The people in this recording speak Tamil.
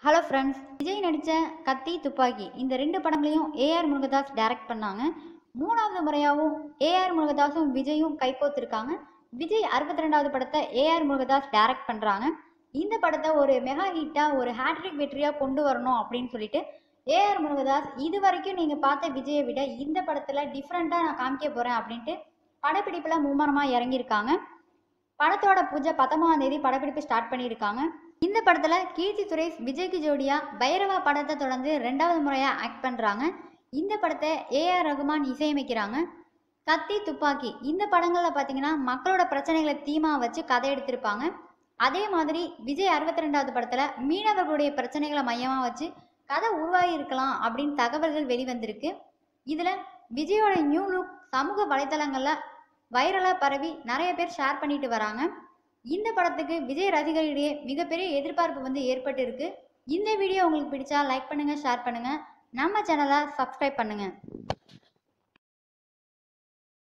ஹலோ ஃப்ரெண்ட்ஸ், விஜய் நடித்த கத்தி துப்பாக்கி இந்த ரெண்டு படங்களையும் ஏஆர் முருகதாஸ் டைரக்ட் பண்ணாங்க. மூணாவது முறையாகவும் ஏஆர் முருகதாஸும் விஜயும் கைகோத்திருக்காங்க. விஜய் 62வது படத்தை ஏஆர் முருகதாஸ் டைரக்ட் பண்ணுறாங்க. இந்த படத்தை ஒரு மெகா ஹிட்டாக ஒரு ஹேட்ரிக் வெற்றியாக கொண்டு வரணும் அப்படின்னு சொல்லிட்டு ஏஆர் முருகதாஸ் இது வரைக்கும் நீங்கள் பார்த்த விஜயை விட இந்த படத்தில் டிஃப்ரெண்ட்டாக நான் காமிக்க போகிறேன் அப்படின்ட்டு படப்பிடிப்பில் மும்மரமாக இறங்கியிருக்காங்க. படத்தோட பூஜை 19ஆம் தேதி படப்பிடிப்பு ஸ்டார்ட் பண்ணியிருக்காங்க. இந்த படத்துல கீர்த்தி சுரேஷ் விஜய்க்கு ஜோடியா பைரவா படத்தை தொடர்ந்து 2வது முறையா ஆக்ட் பண்றாங்க. இந்த படத்தை ஏஆர் ரகுமான் இசையமைக்கிறாங்க. கத்தி துப்பாக்கி இந்த படங்கள்ல பாத்தீங்கன்னா மக்களோட பிரச்சனைகளை தீமா வச்சு கதை எடுத்திருப்பாங்க. அதே மாதிரி விஜய் 62வது படத்துல மீனவர்களுடைய பிரச்சனைகளை மையமா வச்சு கதை உருவாகி இருக்கலாம் அப்படின்னு தகவல்கள் வெளிவந்திருக்கு. இதுல விஜயோட நியூ லுக் சமூக வலைதளங்கள்ல வைரலா பரவி நிறைய பேர் ஷேர் பண்ணிட்டு வராங்க. இந்த படத்துக்கு விஜய் ரசிகர்களிடையே மிகப்பெரிய எதிர்பார்ப்பு ஏற்பட்டு இருக்கு. இந்த வீடியோ உங்களுக்கு பிடிச்சா லைக் பண்ணுங்க, ஷேர் பண்ணுங்க, நம்ம சேனலை சப்ஸ்கிரைப் பண்ணுங்க.